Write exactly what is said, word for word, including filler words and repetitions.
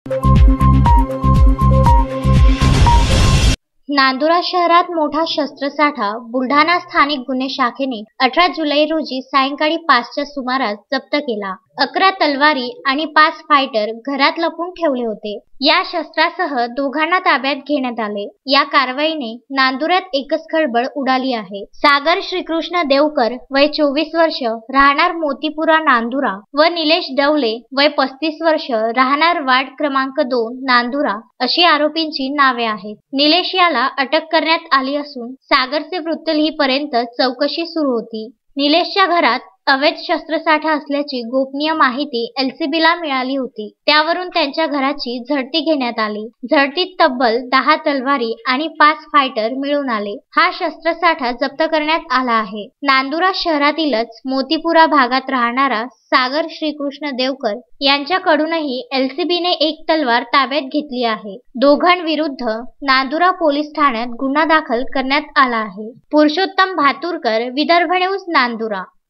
नांदुरा शहरात मोठा शस्त्रसाठा बुलढाणा स्थानिक गुन्हे शाखेने अठरा जुलै रोजी सायंकाळी पाचच्या सुमारास जप्त केला. अकरा तलवारी आणि पाच फायटर घरात लपवून ठेवले होते. या शस्त्रासह दोघांना ताब्यात घेण्यात आले. या कारवाईने नांदुऱ्यात एकच खळबळ उडाली आहे. सागर श्रीकृष्ण देवकर वय चोवीस वर्ष राहणार मोतीपुरा नांदुरा व निलेश डवले वय पस्तीस वर्ष राहणार वार्ड क्रमांक दोन नांदुरा अशी आरोपींची नावे आहेत. निलेश याला अटक करण्यात आली असून सागरचे वृत्त लिहीपर्यंत चौकशी सुरू होती. निलेशच्या घरात अवैध शस्त्रसाठा असल्याची गोपनीय माहिती एलसीबीला मिळाली होती. त्यावरून त्यांच्या घराची झडती घेण्यात आली. झडतीत तब्बल दहा तलवारी आणि पाच फायटर मिळून आले. हा शस्त्रसाठा जप्त करण्यात आला आहे. नांदुरा शहरातीलच मोतीपुरा भागात राहणारा सागर श्रीकृष्ण देवकर यांच्याकडूनही एलसीबीने एक तलवार ताब्यात घेतली आहे. दोघांविरुद्ध नांदुरा पोलीस ठाण्यात गुन्हा दाखल करण्यात आला आहे. पुरुषोत्तम भातुरकर, विदर्भ न्यूज, नांदुरा.